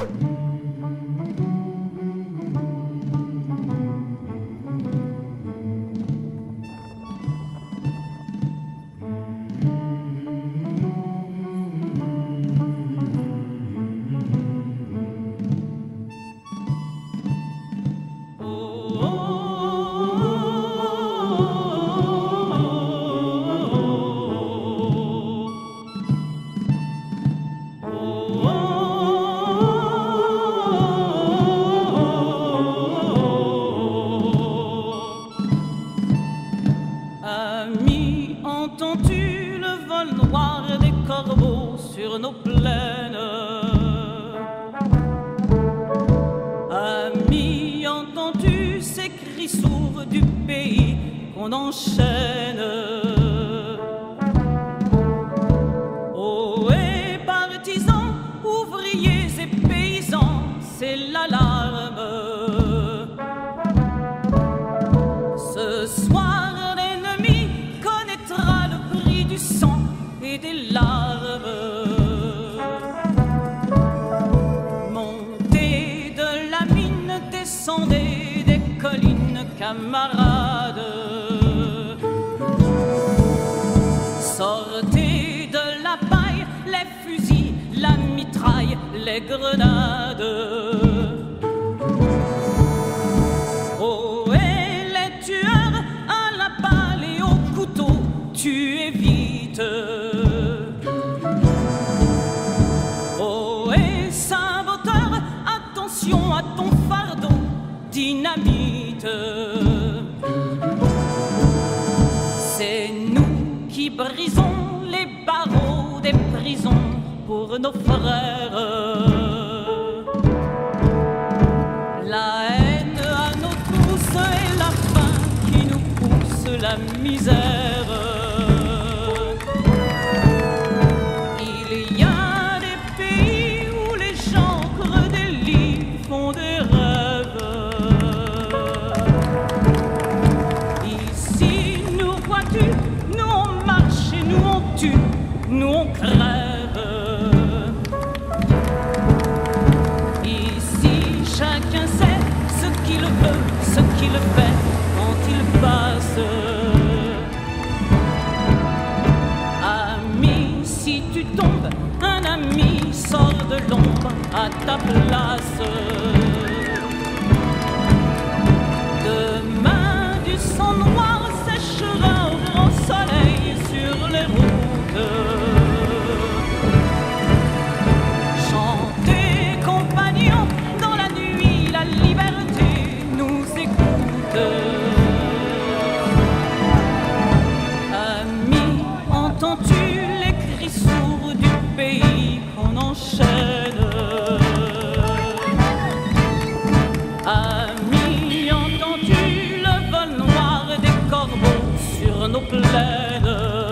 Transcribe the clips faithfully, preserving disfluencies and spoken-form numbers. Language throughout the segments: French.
Entends-tu le vol noir des corbeaux sur nos plaines? Ami, entends-tu ces cris sourds du pays qu'on enchaîne? Oh, et partisans, ouvriers et paysans, c'est l'alarme. Ce soir, du sang et des larmes. Montez de la mine, descendez des collines, camarades. Sortez de la paille, les fusils, la mitraille, les grenades. Oh, et les tueurs à la balle et au couteau, tuez vite. Oh, et saboteur, attention à ton fardeau, dynamite. C'est nous qui brisons les barreaux des prisons pour nos frères. La haine à nos trousses et la faim qui nous pousse la misère. Nous on crève. Ici chacun sait ce qu'il veut, ce qu'il fait quand il passe. Ami, si tu tombes, un ami sort de l'ombre à ta place. Demain du sang noir séchera au grand soleil sur les routes. Chantez, compagnons, dans la nuit, la liberté nous écoute. Ami, entends-tu les cris sourds du pays qu'on enchaîne? Ami, entends-tu le vol noir des corbeaux sur nos plaines?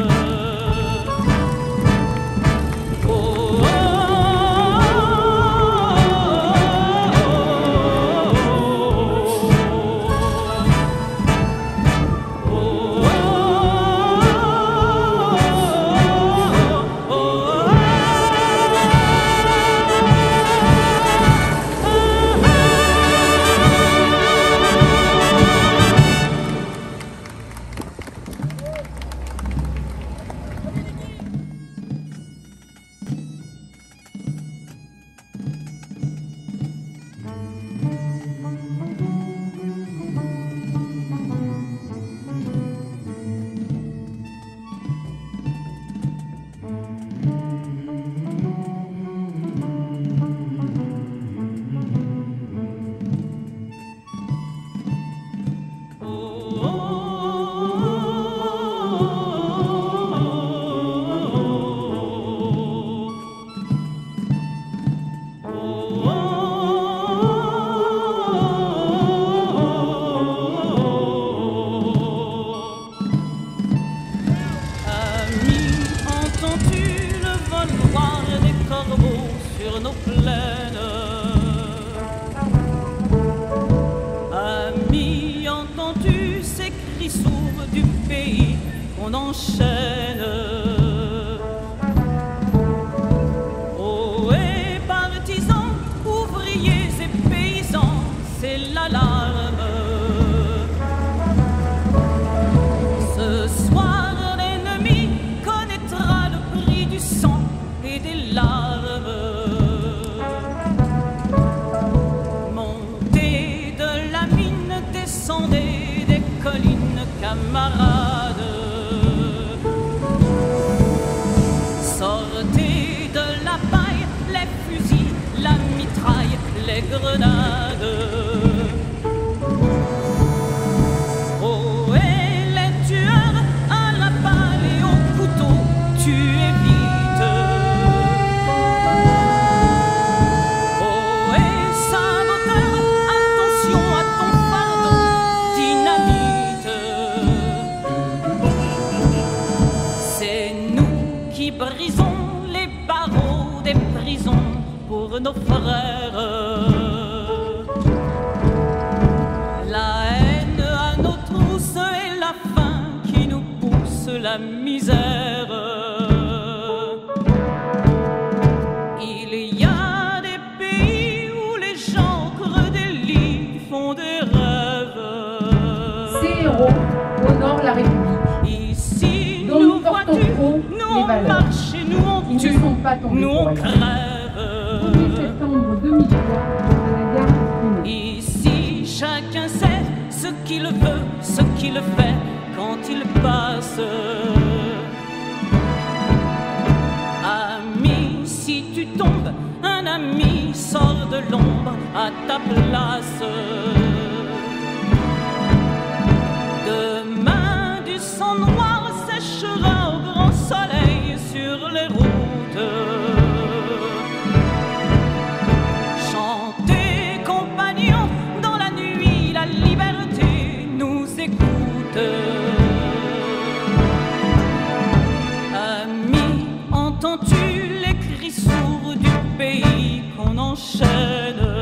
Sur nos plaines. Ami, entends-tu ces cris sourds du pays qu'on enchaîne? Oh, et partisans, et des larmes. Montez de la mine, descendez des collines, camarades. Sortez de la paille, les fusils, la mitraille, les grenades. Oh, et les tueurs à la balle et au couteau, tuez vite. Oh, et saboteur, attention à ton fardeau, dynamite. C'est nous qui brisons les barreaux des prisons pour nos frères. La haine à nos trousses et la faim qui nous pousse la misère. Il y a des pays où les gens creux des lits font des rêves. Ces héros honorent la République. Ici, dont nous nous portons vois-tu, haut nous les on valeurs. marche et nous on Ils ne tue, sont pas tombés nous pour on rien. crève. premier septembre deux mille trois, à la gare du Pinot. Ici, chacun sait ce qu'il veut, ce qu'il fait quand il passe. Ami, si tu tombes, un ami sort de l'ombre à ta place. Demain, du sang noir séchera au grand soleil sur les routes. Chantez, compagnons, dans la nuit, la liberté nous écoute. Ami, entends-tu les cris sourds du pays qu'on enchaîne?